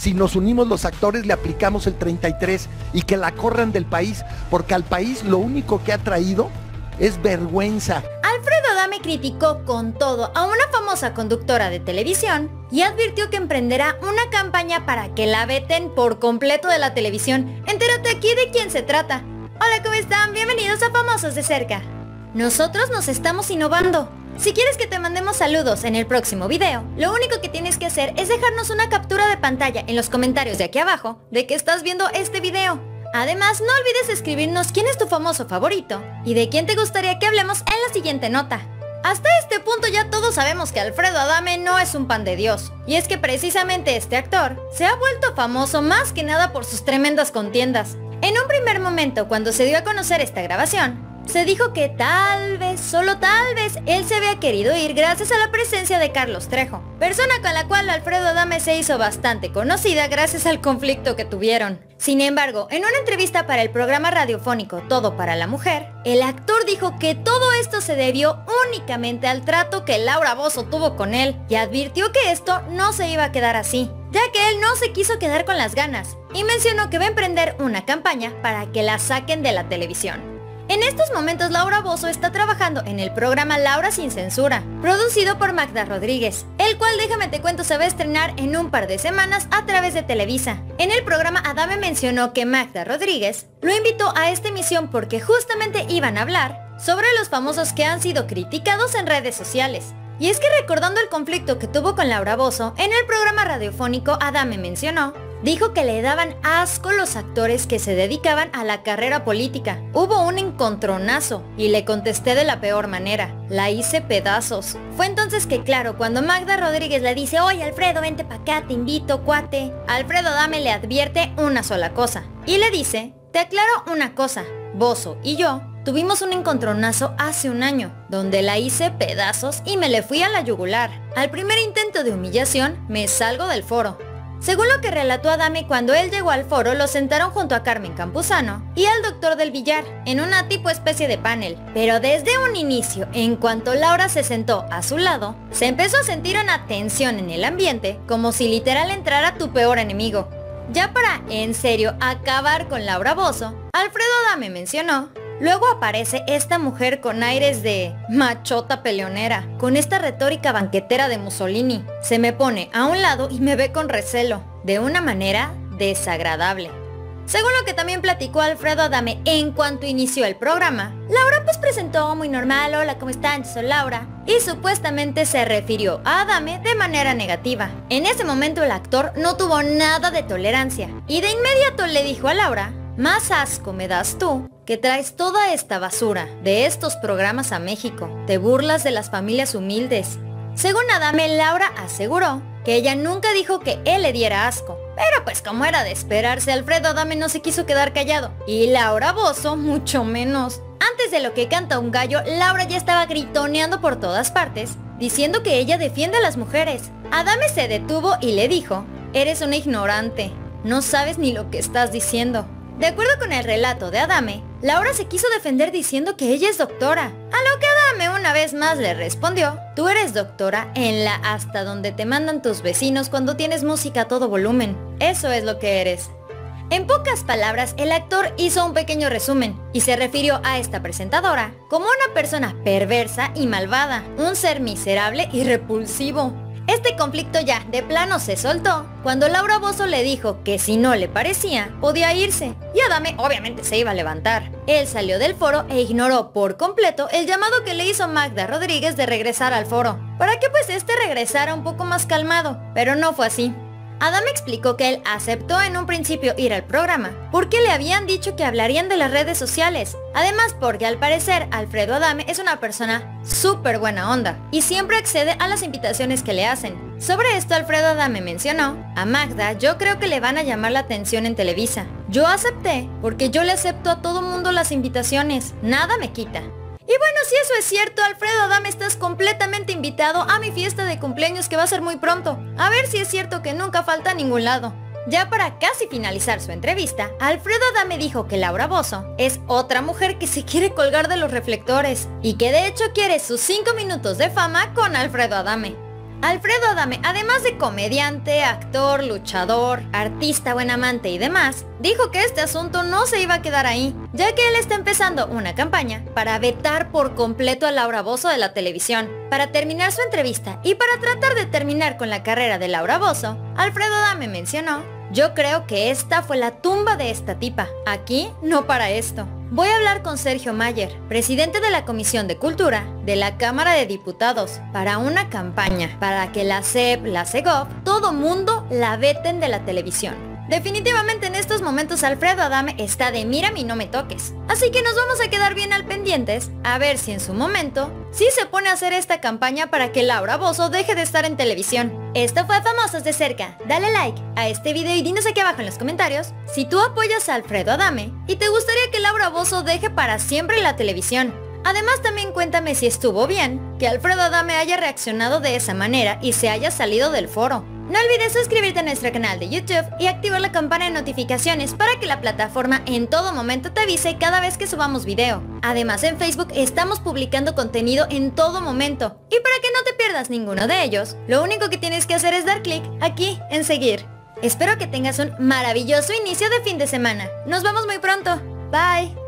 si nos unimos los actores le aplicamos el 33 y que la corran del país, porque al país lo único que ha traído es vergüenza. Alfredo Adame criticó con todo a una famosa conductora de televisión y advirtió que emprenderá una campaña para que la veten por completo de la televisión. Entérate aquí de quién se trata. Hola, ¿cómo están? Bienvenidos a Famosos de Cerca. Nosotros nos estamos innovando. Si quieres que te mandemos saludos en el próximo video, lo único que tienes que hacer es dejarnos una captura de pantalla en los comentarios de aquí abajo de que estás viendo este video. Además, no olvides escribirnos quién es tu famoso favorito y de quién te gustaría que hablemos en la siguiente nota. Hasta este punto ya todos sabemos que Alfredo Adame no es un pan de Dios. Y es que precisamente este actor se ha vuelto famoso más que nada por sus tremendas contiendas. En un primer momento, cuando se dio a conocer esta grabación, se dijo que tal vez, solo tal vez, él se había querido ir gracias a la presencia de Carlos Trejo, persona con la cual Alfredo Adame se hizo bastante conocida gracias al conflicto que tuvieron. Sin embargo, en una entrevista para el programa radiofónico Todo para la Mujer, el actor dijo que todo esto se debió únicamente al trato que Laura Bozzo tuvo con él y advirtió que esto no se iba a quedar así, ya que él no se quiso quedar con las ganas y mencionó que va a emprender una campaña para que la saquen de la televisión. En estos momentos Laura Bozzo está trabajando en el programa Laura sin censura, producido por Magda Rodríguez, el cual, déjame te cuento, se va a estrenar en un par de semanas a través de Televisa. En el programa Adame mencionó que Magda Rodríguez lo invitó a esta emisión porque justamente iban a hablar sobre los famosos que han sido criticados en redes sociales. Y es que recordando el conflicto que tuvo con Laura Bozzo, en el programa radiofónico Adame dijo que le daban asco los actores que se dedicaban a la carrera política. Hubo un encontronazo y le contesté de la peor manera. La hice pedazos. Fue entonces que claro, cuando Magda Rodríguez le dice, oye Alfredo, vente pa' acá, te invito, cuate, Alfredo Adame le advierte una sola cosa. Y le dice, te aclaro una cosa, Bozzo y yo tuvimos un encontronazo hace un año, donde la hice pedazos y me le fui a la yugular. Al primer intento de humillación, me salgo del foro. Según lo que relató Adame, cuando él llegó al foro, lo sentaron junto a Carmen Campuzano y al doctor del Villar, en una tipo especie de panel. Pero desde un inicio, en cuanto Laura se sentó a su lado, se empezó a sentir una tensión en el ambiente, como si literal entrara tu peor enemigo. Ya para, en serio, acabar con Laura Bozzo, Alfredo Adame mencionó: luego aparece esta mujer con aires de machota peleonera, con esta retórica banquetera de Mussolini. Se me pone a un lado y me ve con recelo, de una manera desagradable. Según lo que también platicó Alfredo Adame en cuanto inició el programa, Laura pues presentó muy normal, hola, ¿cómo están? Yo soy Laura, y supuestamente se refirió a Adame de manera negativa. En ese momento el actor no tuvo nada de tolerancia, y de inmediato le dijo a Laura: más asco me das tú, que traes toda esta basura de estos programas a México. Te burlas de las familias humildes. Según Adame, Laura aseguró que ella nunca dijo que él le diera asco. Pero pues como era de esperarse, Alfredo Adame no se quiso quedar callado. Y Laura Bozzo mucho menos. Antes de lo que canta un gallo, Laura ya estaba gritoneando por todas partes, diciendo que ella defiende a las mujeres. Adame se detuvo y le dijo: eres una ignorante, no sabes ni lo que estás diciendo. De acuerdo con el relato de Adame, Laura se quiso defender diciendo que ella es doctora, a lo que Adame una vez más le respondió: tú eres doctora en la hasta donde te mandan tus vecinos cuando tienes música a todo volumen. Eso es lo que eres. En pocas palabras, el actor hizo un pequeño resumen y se refirió a esta presentadora como una persona perversa y malvada, un ser miserable y repulsivo. Este conflicto ya de plano se soltó cuando Laura Bozzo le dijo que si no le parecía, podía irse, y Adame obviamente se iba a levantar. Él salió del foro e ignoró por completo el llamado que le hizo Magda Rodríguez de regresar al foro, para que pues este regresara un poco más calmado, pero no fue así. Adame explicó que él aceptó en un principio ir al programa porque le habían dicho que hablarían de las redes sociales. Además porque al parecer Alfredo Adame es una persona súper buena onda y siempre accede a las invitaciones que le hacen. Sobre esto Alfredo Adame mencionó: a Magda yo creo que le van a llamar la atención en Televisa. Yo acepté porque yo le acepto a todo mundo las invitaciones, nada me quita. Y bueno, si eso es cierto, Alfredo Adame, estás completamente invitado a mi fiesta de cumpleaños que va a ser muy pronto. A ver si es cierto que nunca falta a ningún lado. Ya para casi finalizar su entrevista, Alfredo Adame dijo que Laura Bozzo es otra mujer que se quiere colgar de los reflectores y que de hecho quiere sus 5 minutos de fama con Alfredo Adame. Alfredo Adame, además de comediante, actor, luchador, artista, buen amante y demás, dijo que este asunto no se iba a quedar ahí, ya que él está empezando una campaña para vetar por completo a Laura Bozzo de la televisión. Para terminar su entrevista y para tratar de terminar con la carrera de Laura Bozzo, Alfredo Adame mencionó: "Yo creo que esta fue la tumba de esta tipa. Aquí no para esto. Voy a hablar con Sergio Mayer, presidente de la Comisión de Cultura de la Cámara de Diputados, para una campaña para que la SEP, la Segov, todo mundo la veten de la televisión". Definitivamente en estos momentos Alfredo Adame está de mírame y no me toques. Así que nos vamos a quedar bien al pendientes a ver si en su momento sí se pone a hacer esta campaña para que Laura Bozzo deje de estar en televisión. Esto fue Famosos de Cerca. Dale like a este video y dinos aquí abajo en los comentarios si tú apoyas a Alfredo Adame y te gustaría que Laura Bozzo deje para siempre la televisión. Además también cuéntame si estuvo bien que Alfredo Adame haya reaccionado de esa manera y se haya salido del foro. No olvides suscribirte a nuestro canal de YouTube y activar la campana de notificaciones para que la plataforma en todo momento te avise cada vez que subamos video. Además en Facebook estamos publicando contenido en todo momento. Y para que no te pierdas ninguno de ellos, lo único que tienes que hacer es dar clic aquí en seguir. Espero que tengas un maravilloso inicio de fin de semana. Nos vemos muy pronto. Bye.